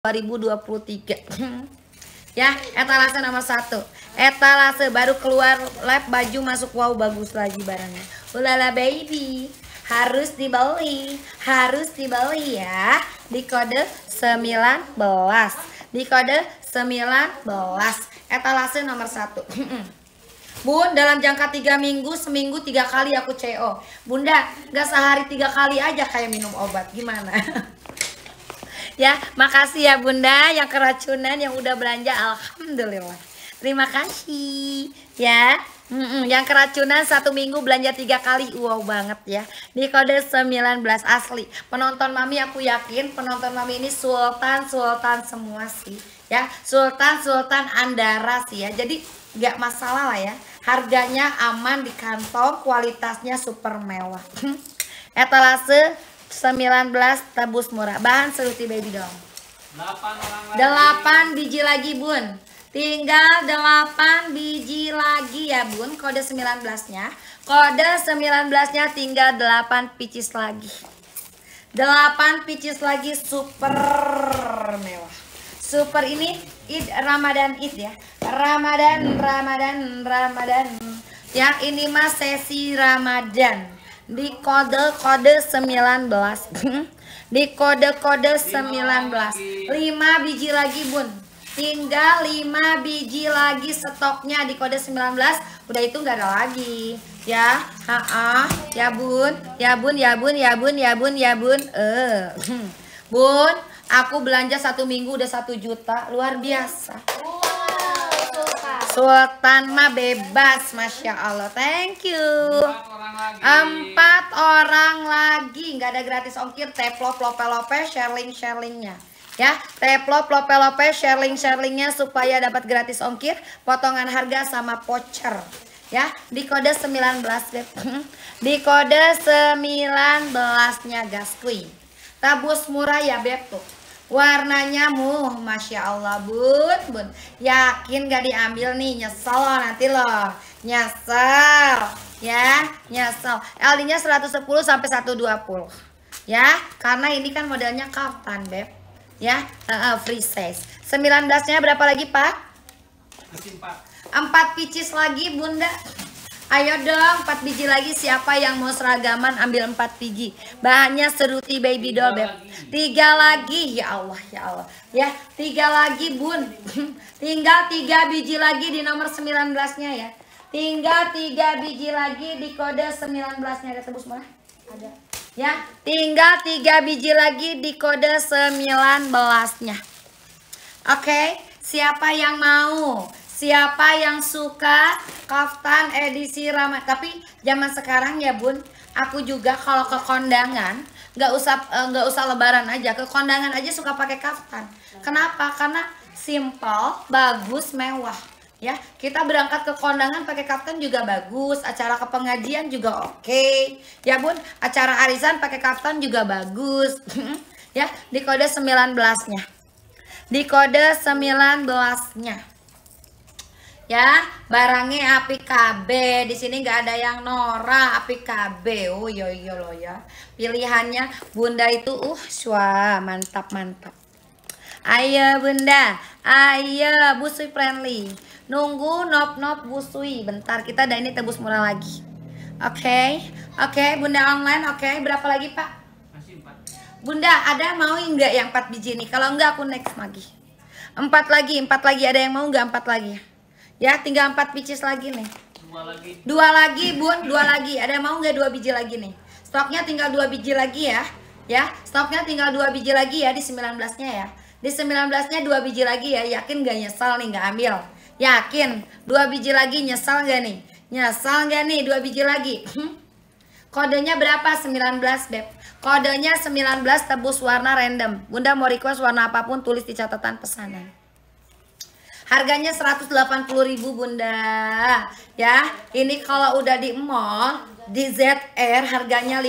2023. Ya, etalase nomor 1. Etalase baru keluar live, baju masuk, wow bagus lagi barangnya. Ulala baby, harus dibeli ya. Di kode 19. Di kode 19. Etalase nomor 1. Bun, dalam jangka 3 minggu, seminggu 3 kali aku CO. Bunda, gak sehari 3 kali aja kayak minum obat, gimana? Ya, makasih ya Bunda yang keracunan yang udah belanja, alhamdulillah. Terima kasih ya. Yang keracunan 1 minggu belanja 3 kali, wow banget ya. Di kode 19 asli. Penonton Mami aku yakin penonton Mami ini sultan semua sih ya. Sultan Andara sih ya. Jadi nggak masalah lah ya. Harganya aman di kantong, kualitasnya super mewah. Etalase 19 tebus murah. Bahan seruti baby doll. 8 biji lagi Bun. Tinggal 8 biji lagi ya Bun. Kode 19-nya. Kode 19-nya tinggal 8 pieces lagi. 8 pieces lagi super mewah. Super ini Id Ramadan Id ya. Ramadan. Ya, ini mah sesi Ramadan. Di kode 19. Di kode 19. 5 biji lagi Bun. Tinggal 5 biji lagi stoknya di kode 19. Udah itu nggak ada lagi ya. Ya Bun. Bun, aku belanja 1 minggu udah 1 juta, luar biasa. Sultan mah bebas, masya Allah. Thank you. 4 orang lagi, nggak ada gratis ongkir. Teplop lope sharing-sharingnya ya. Teplop lope sharing-sharingnya supaya dapat gratis ongkir, potongan harga sama voucher ya. Di kode 19 Beb. Di kode 19-nya gaskui. Tabus murah ya Beb tuh. Warnanya masya Allah Bun. Yakin gak diambil nih, nyesel loh nanti loh. Nyesel ya, nyesel. LD-nya 110 sampai 120 ya, karena ini kan modelnya kaftan Beb ya. Free size. 19-nya berapa lagi Pak? 4 pieces lagi Bunda. Ayo dong, 4 biji lagi. Siapa yang mau seragaman ambil 4 biji. Bahannya seruti baby doll Beb. 3 lagi, ya Allah ya. 3 lagi Bun. Tinggal 3 biji lagi di nomor 19-nya ya. Tinggal 3 biji lagi di kode 19-nya. Ada tebus mana? Ada ya. Tinggal 3 biji lagi di kode 19-nya. Oke, siapa yang mau? Siapa yang suka kaftan edisi Ramadan? Tapi zaman sekarang ya Bun, aku juga kalau ke kondangan nggak usah lebaran aja, ke kondangan aja suka pakai kaftan. Kenapa? Karena simple, bagus, mewah. Ya, kita berangkat ke kondangan pakai kaftan juga bagus, acara kepengajian juga oke. Ya Bun, acara arisan pakai kaftan juga bagus. Ya, di kode 19-nya. Di kode 19-nya. Ya, barangnya apik KB. Di sini nggak ada yang norak, apik KB. Oh iya loh ya. Pilihannya Bunda itu mantap. Ayo Bunda, ayo busui friendly. Nunggu nop busui. Bentar, kita ada ini tebus murah lagi. Oke, Bunda online. Oke, berapa lagi Pak? Masih 4. Bunda, ada mau nggak yang 4 biji nih? Kalau enggak aku next lagi. 4 lagi. Ada yang mau nggak 4 lagi? Ya, tinggal 4 pieces lagi nih. 2 lagi Bun, 2 lagi. Ada yang mau nggak 2 biji lagi nih? Stoknya tinggal 2 biji lagi ya. Ya, stoknya tinggal 2 biji lagi ya di 19-nya ya. Di 19-nya 2 biji lagi ya. Yakin gak nyesel nih nggak ambil? Yakin? 2 biji lagi nyesel gak nih? Nyesel gak nih 2 biji lagi? Kodenya berapa? 19 Beb. Kodenya 19 tebus warna random. Bunda mau request warna apapun tulis di catatan pesanan. Harganya 180.000 Bunda. Ya, ini kalau udah di mall, di ZR harganya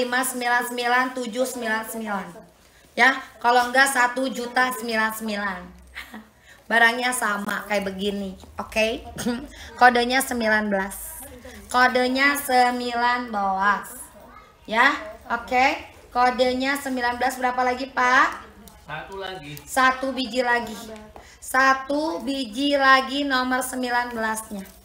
599.799. Ya, kalau enggak 1.099.000. Barangnya sama kayak begini. Oke. Kodenya 19. Kodenya 19. Ya, oke. Kodenya 19 berapa lagi, Pak? Satu lagi. Satu biji lagi. Satu biji lagi nomor 19-nya.